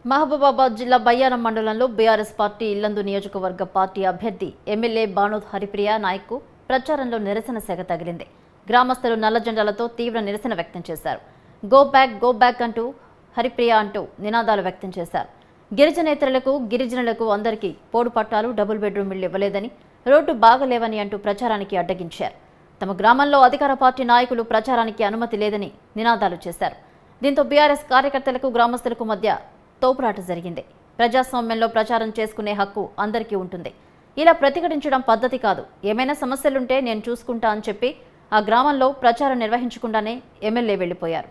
మహబూబాబాద్ జిల్లా బయ్యారం మండలంలో BRS party Yellandu నియోజకవర్గ పార్టీ అభ్యర్థి ఎమ్మెల్యే బానోద్ హరిప్రియ నాయక్ ప్రచారంలో నిరసన సెగ తగిలింది. గ్రామస్తులు నల్ల జెండాలతో తీవ్ర నిరసన వ్యక్తం చేశారు. గో బ్యాక్ అంటూ హరిప్రియ అంటూ నినాదాలు వ్యక్తం చేశారు. గిరిజనేతరులకు గిరిజనులకు అందరికీ పోడు పట్టాలు, డబుల్ బెడ్రూమ్ ఇళ్లు ఇవ్వలేదని, రోడ్డు బాగలేవని అంటూ ప్రచారానికి అడ్డగించారు. తమ గ్రామంలో అధికార పార్టీ నాయకులు ప్రచారానికి అనుమతి లేదని నినాదాలు చేశారు. దీంతో బీఆర్ఎస్ కార్యకర్తలకు గ్రామస్తులకు మధ్య తోపులాట జరిగింది. ప్రజాస్వామ్యంలో ప్రచారం చేసుకునే హక్కు అందరికీ ఉంటుంది. ఇలా ప్రతిఘటించడం పద్ధతి కాదు. ఏమైనా సమస్యలుంటే నేను చూసుకుంటా అని చెప్పి ఆ గ్రామంలో ప్రచారం నిర్వహించకుండానే ఎమ్మెల్యే వెళ్లిపోయారు.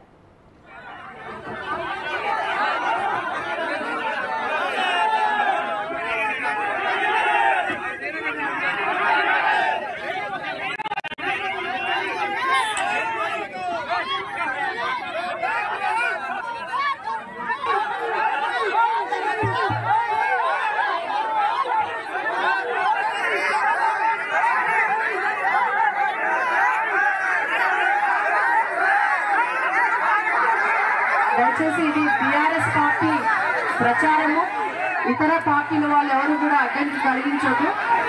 దయచేసి ఇది బీఆర్ఎస్ పార్టీ ప్రచారము. ఇతర పార్టీల వాళ్ళు ఎవరు కూడా అడ్డంకి కలిగించదు.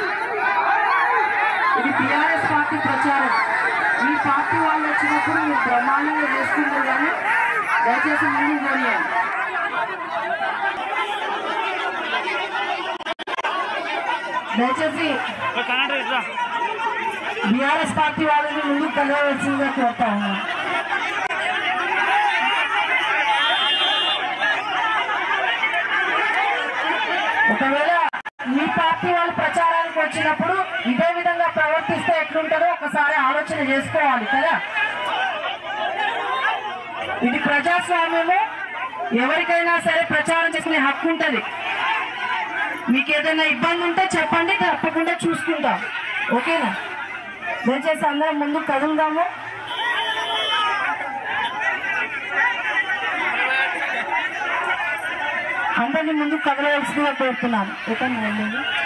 ఇది బీఆర్ఎస్ పార్టీ ప్రచారం. మీ పార్టీ వాళ్ళు వచ్చినప్పుడు మీరు బ్రహ్మాండంగా చేసుకుంటారు, కానీ దయచేసి ముందు పోనీయండి. దయచేసి బీఆర్ఎస్ పార్టీ వాళ్ళని ముందుకు కలవలసిందిగా కోరుతా ఉన్నాను. ఒకవేళ మీ పార్టీ వాళ్ళు ప్రచారానికి వచ్చినప్పుడు ఇదే విధంగా ప్రవర్తిస్తే ఎట్లుంటుందో ఒకసారి ఆలోచన చేసుకోవాలి కదా. ఇది ప్రజాస్వామ్యము. ఎవరికైనా సరే ప్రచారం చేసుకునే హక్కు ఉంటుంది. మీకు ఏదైనా ఇబ్బంది ఉంటే చెప్పండి, తప్పకుండా చూసుకుంటాం. ఓకేనా? దయచేసి అందరం ముందు కదులుదాము. అందరినీ ముందు కదలవలసిందిగా కోరుతున్నాను. ఓకేనా?